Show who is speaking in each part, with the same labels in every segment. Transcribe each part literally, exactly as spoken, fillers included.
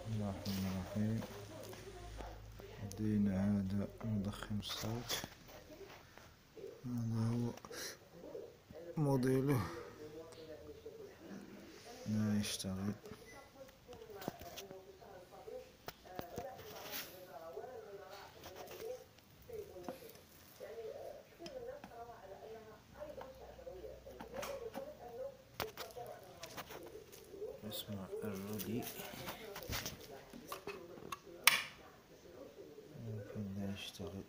Speaker 1: الله الرحمن الرحيم. لدينا هذا مضخم الصوت، هذا هو موديله، لا يشتغل. اسمع الرولي، لكن لا يشتغل.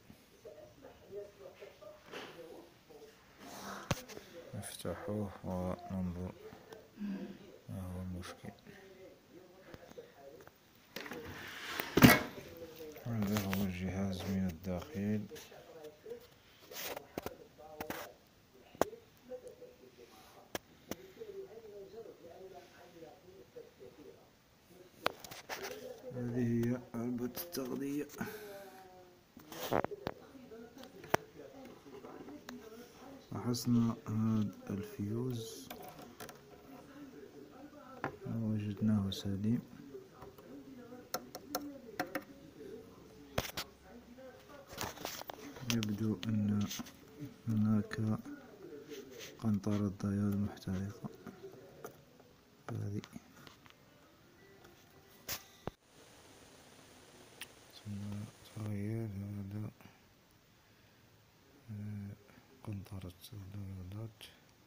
Speaker 1: نفتحوه وننظر ما هو المشكل. هذا هو الجهاز من الداخل. هذه هي علبة التغذية. فحصنا هذا الفيوز وجدناه سليم. يبدو أن هناك قنطرة ديود محترقة. هذه ثم تغير هذا قنطرة الديودات.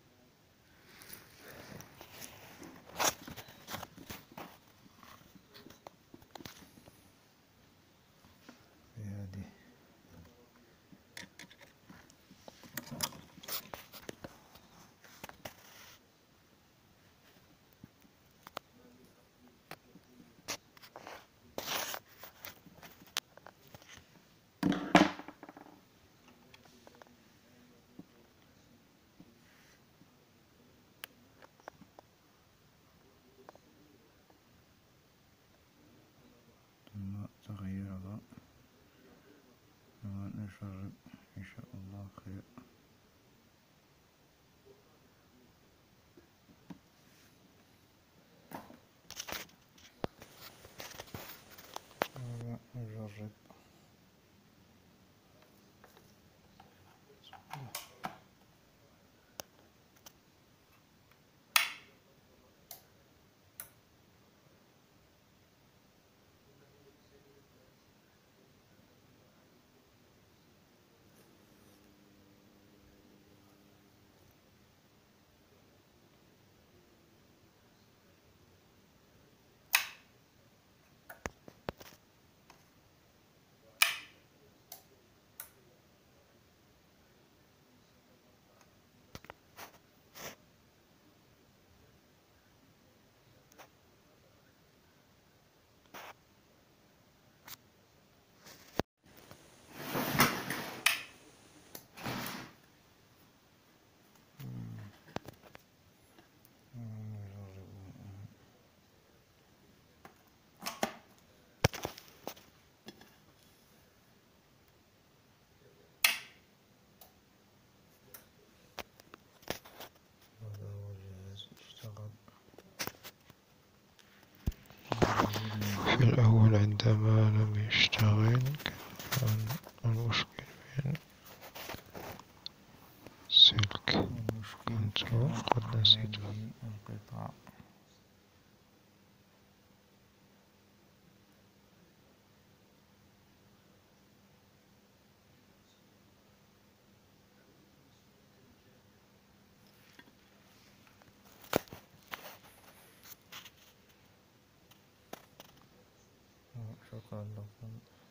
Speaker 1: هذه ثم تغيرها ونجرب إن شاء الله خير. نجرب
Speaker 2: في الأول عندما لم يشتغل كان المشكل في السلك، كنت قد نسيته.
Speaker 1: القطع. شكرا لكم.